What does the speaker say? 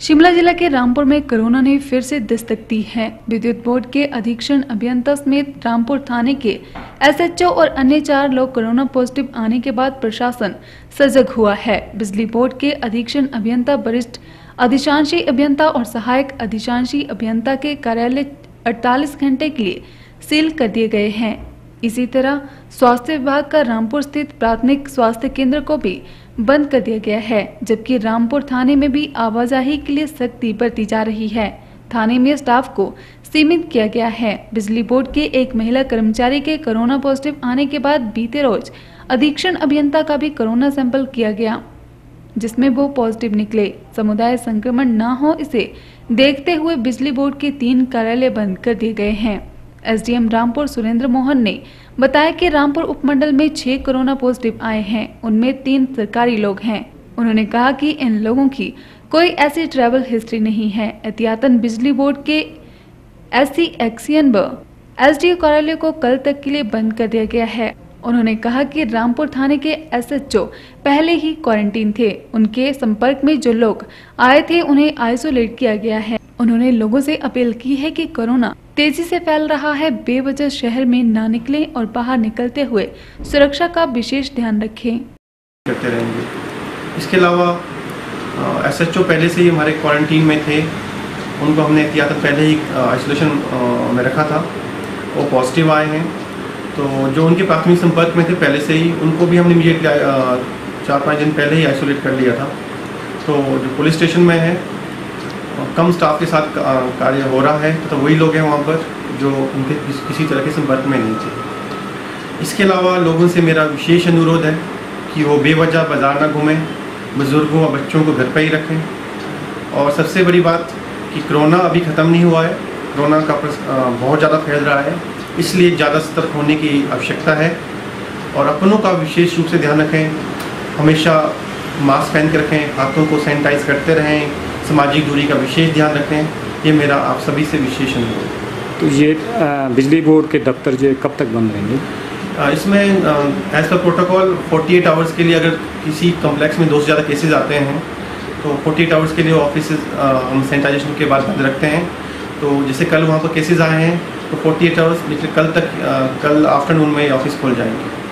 शिमला जिला के रामपुर में कोरोना ने फिर से दस्तक दी है। विद्युत बोर्ड के अधीक्षण अभियंता समेत रामपुर थाने के एसएचओ और अन्य 4 लोग कोरोना पॉजिटिव आने के बाद प्रशासन सजग हुआ है। बिजली बोर्ड के अधीक्षण अभियंता, वरिष्ठ अधिशांशी अभियंता और सहायक अधिशांशी अभियंता के कार्यालय 48 घंटे के लिए सील कर दिए गए हैं। इसी तरह स्वास्थ्य विभाग का रामपुर स्थित प्राथमिक स्वास्थ्य केंद्र को भी बंद कर दिया गया है, जबकि रामपुर थाने में भी आवाजाही के लिए सख्ती बरती जा रही है। थाने में स्टाफ को सीमित किया गया है। बिजली बोर्ड के एक महिला कर्मचारी के कोरोना पॉजिटिव आने के बाद बीते रोज अधीक्षण अभियंता का भी कोरोना सैंपल किया गया, जिसमें वो पॉजिटिव निकले। समुदाय संक्रमण न हो, इसे देखते हुए बिजली बोर्ड के 3 कार्यालय बंद कर दिए गए हैं। एसडीएम रामपुर सुरेंद्र मोहन ने बताया कि रामपुर उपमंडल में 6 कोरोना पॉजिटिव आए हैं, उनमें 3 सरकारी लोग हैं। उन्होंने कहा कि इन लोगों की कोई ऐसी ट्रैवल हिस्ट्री नहीं है। एहतियातन बिजली बोर्ड के एससी एक्सियन व एसडीओ कार्यालय को कल तक के लिए बंद कर दिया गया है। उन्होंने कहा कि रामपुर थाने के एसएचओ पहले ही क्वारंटीन थे। उनके संपर्क में जो लोग आए थे उन्हें आइसोलेट किया गया है। उन्होंने लोगों से अपील की है कि कोरोना तेजी से फैल रहा है, बेवजह शहर में ना निकलें और बाहर निकलते हुए सुरक्षा का विशेष ध्यान रखें। करते रहेंगे। इसके अलावा एसएचओ पहले से ही हमारे क्वारंटीन में थे, उनको हमने एहतियातन पहले ही आइसोलेशन में रखा था। वो पॉजिटिव आए हैं, तो जो उनके प्राथमिक संपर्क में थे पहले से ही, उनको भी हमने इमीडिएटली 4-5 दिन पहले ही आइसोलेट कर लिया था। तो जो पुलिस स्टेशन में है, कम स्टाफ के साथ कार्य हो रहा है, तो वही लोग हैं वहाँ पर जो उनके किसी तरह के संपर्क में नहीं थे। इसके अलावा लोगों से मेरा विशेष अनुरोध है कि वो बेवजह बाज़ार ना घूमें, बुज़ुर्गों और बच्चों को घर पर ही रखें। और सबसे बड़ी बात कि कोरोना अभी ख़त्म नहीं हुआ है, कोरोना का बहुत ज़्यादा फैल रहा है, इसलिए ज़्यादा सतर्क होने की आवश्यकता है। और अपनों का विशेष रूप से ध्यान रखें, हमेशा मास्क पहन के रखें, हाथों को सैनिटाइज करते रहें, सामाजिक दूरी का विशेष ध्यान रखें। ये मेरा आप सभी से विशेष अनुरोध है। तो ये बिजली बोर्ड के दफ्तर जो कब तक बंद रहेंगे? इसमें एज पर प्रोटोकॉल 48 आवर्स के लिए, अगर किसी कम्प्लेक्स में 2 से ज़्यादा केसेस आते हैं तो 48 आवर्स के लिए ऑफिस हम सैनिटाइजेशन के बाद बंद रखते हैं। तो जैसे कल वहाँ पर केसेस आए हैं तो 48 आवर्स कल आफ्टरनून में ऑफिस खोल जाएंगे।